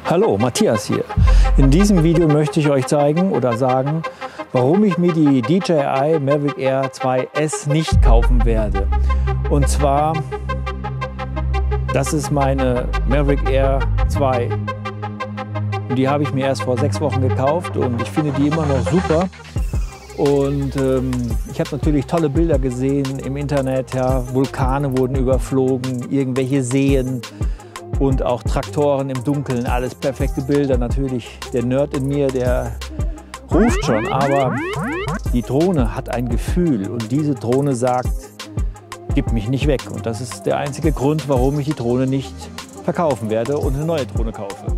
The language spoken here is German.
Hallo, Matthias hier. In diesem Video möchte ich euch zeigen oder sagen, warum ich mir die DJI Mavic Air 2S nicht kaufen werde. Und zwar, das ist meine Mavic Air 2. Und die habe ich mir erst vor 6 Wochen gekauft und ich finde die immer noch super. Und ich habe natürlich tolle Bilder gesehen im Internet. Ja. Vulkane wurden überflogen, irgendwelche Seen und auch Traktoren im Dunkeln. Alles perfekte Bilder. Natürlich der Nerd in mir, der ruft schon. Aber die Drohne hat ein Gefühl und diese Drohne sagt, gib mich nicht weg. Und das ist der einzige Grund, warum ich die Drohne nicht verkaufen werde und eine neue Drohne kaufe.